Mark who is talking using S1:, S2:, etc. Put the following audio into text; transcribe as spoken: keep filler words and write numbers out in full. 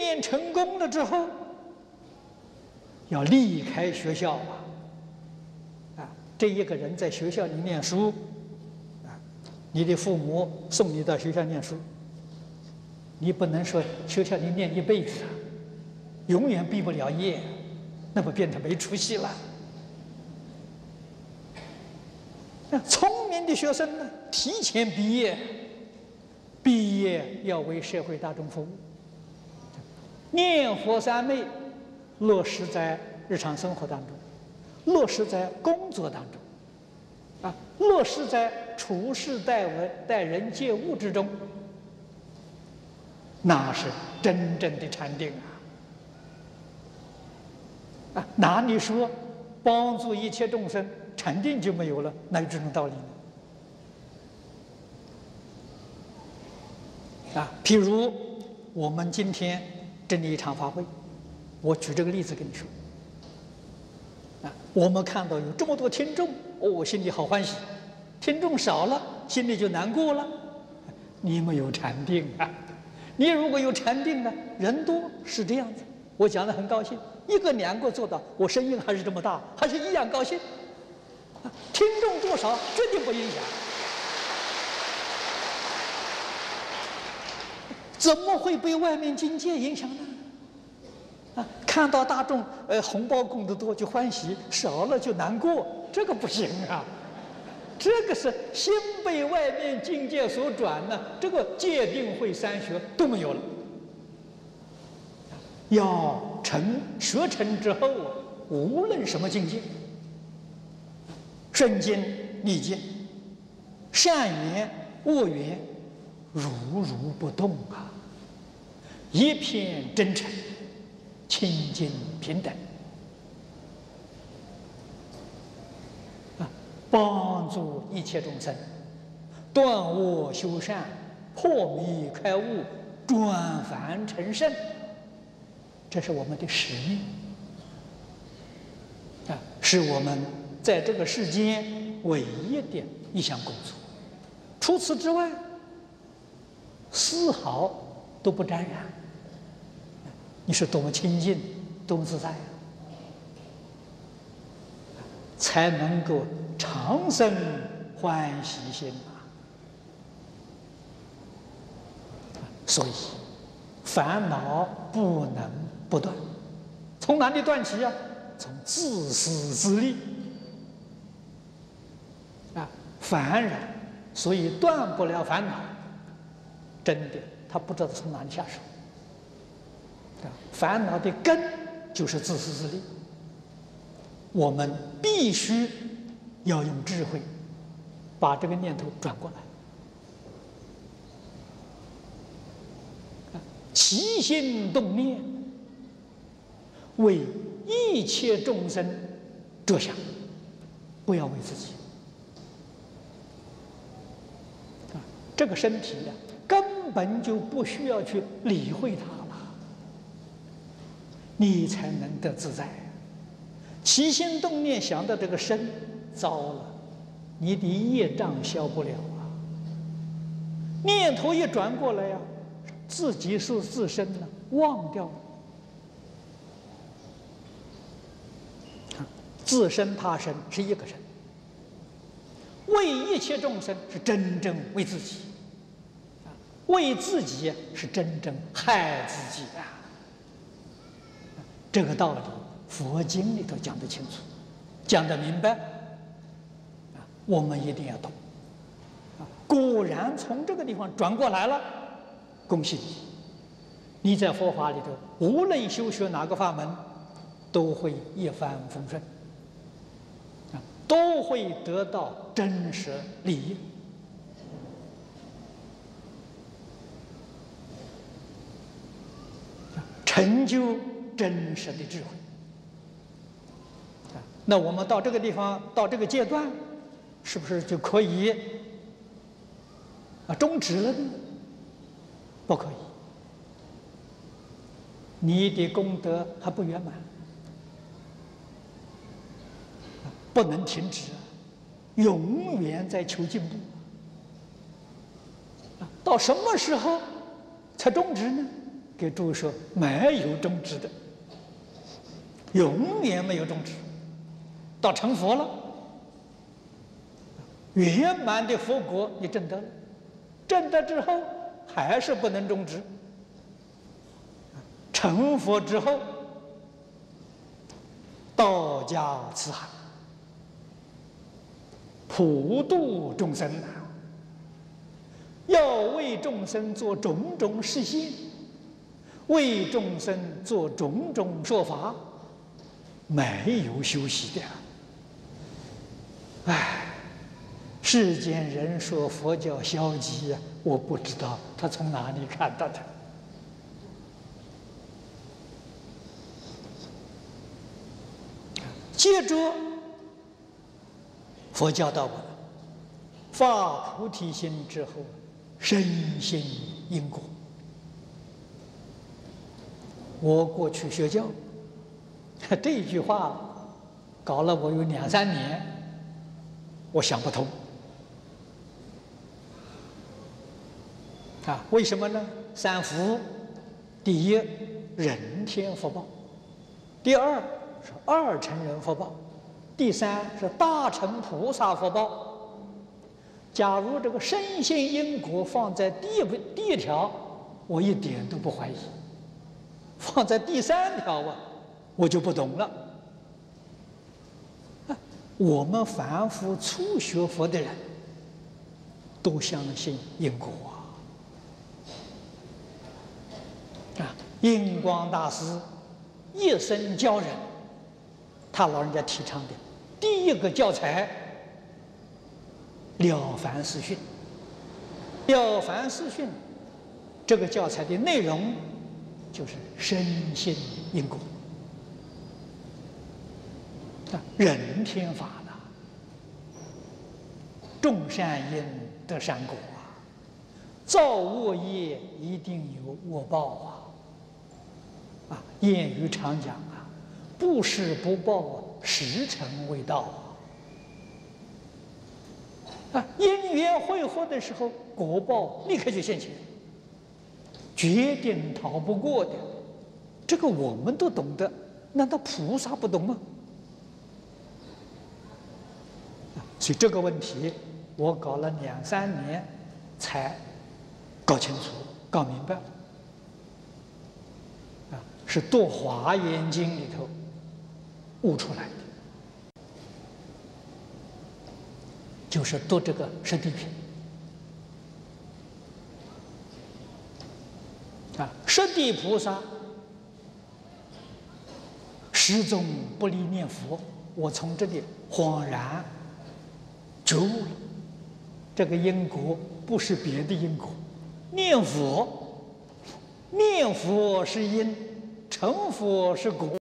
S1: 念成功了之后，要离开学校啊！啊，这一个人在学校里念书，啊，你的父母送你到学校念书，你不能说学校里念一辈子啊，永远毕不了业，那不变成没出息了？那聪明的学生呢，提前毕业，毕业要为社会大众服务。念佛三昧落实在日常生活当中，落实在工作当中，啊，落实在处事待为待人接物之中，那是真正的禅定啊！啊，哪里说帮助一切众生，禅定就没有了？哪有这种道理呢？啊，譬如我们今天这里一场法会，我举这个例子跟你说。啊，我们看到有这么多听众，哦，心里好欢喜；听众少了，心里就难过了。你没有禅定啊！你如果有禅定呢，人多是这样子，我讲的很高兴，一个两个做到，我声音还是这么大，还是一样高兴。啊，听众多少决定不影响。怎么会被外面境界影响呢？啊，看到大众呃红包供得多就欢喜，少了就难过，这个不行啊！这个是心被外面境界所转呢，这个戒定慧三学都没有了。要成学成之后啊，无论什么境界，顺境逆境，善缘恶缘，如如不动啊，一片真诚，清净平等啊，帮助一切众生断恶修善，破迷开悟，转凡成圣，这是我们的使命啊，是我们在这个世间唯一的一项工作。除此之外，丝毫都不沾染。你是多么清净，多么自在啊！才能够长生欢喜心啊！所以烦恼不能不断，从哪里断起啊？从自私自利啊，烦扰，所以断不了烦恼。真的，他不知道从哪里下手。烦恼的根就是自私自利，我们必须要用智慧把这个念头转过来，起心动念为一切众生着想，不要为自己。啊，这个身体呀、啊，根本就不需要去理会它。你才能得自在。起心动念想到这个身，糟了，你的业障消不了啊！念头一转过来呀、啊，自己是自身了，忘掉了。自身他身是一个身，为一切众生是真正为自己，为自己是真正害自己啊！这个道理，佛经里头讲得清楚，讲得明白，啊，我们一定要懂。啊，果然从这个地方转过来了，恭喜你！你在佛法里头，无论修学哪个法门，都会一帆风顺，啊，都会得到真实利益。成就真实的智慧。那我们到这个地方，到这个阶段，是不是就可以啊终止了呢？不可以，你的功德还不圆满，不能停止，永远在求进步。到什么时候才终止呢？ 给诸位说，没有终止的，永远没有终止。到成佛了，圆满的佛果你证得了，证得之后还是不能终止。成佛之后，道家慈航，普度众生啊，要为众生做种种示现，为众生做种种说法，没有休息的。唉，世间人说佛教消极啊，我不知道他从哪里看到的。接着，佛教导我们，发菩提心之后，深信因果。我过去学教，这一句话搞了我有两三年，我想不通。啊，为什么呢？三福，第一，人天福报；第二是二乘人福报；第三是大乘菩萨福报。假如这个深信因果放在第一步第一条，我一点都不怀疑；放在第三条啊，我就不懂了。啊，我们凡夫初学佛的人，都相信因果啊！啊，印光大师一生教人，他老人家提倡的第一个教材《了凡四训》。《了凡四训》这个教材的内容就是深信因果啊，人天法的，种善因得善果啊，造恶业一定有恶报啊！啊，谚语常讲啊，不施不报，时辰未到啊！啊，因缘会合的时候，果报立刻就现前，决定逃不过的。这个我们都懂得，难道菩萨不懂吗？所以这个问题，我搞了两三年才搞清楚、搞明白。啊，是读《华严经》里头悟出来的。就是读这个十地品啊，十地菩萨始终不离念佛，我从这里恍然觉悟了，这个因果不是别的因果，念佛，念佛是因，成佛是果。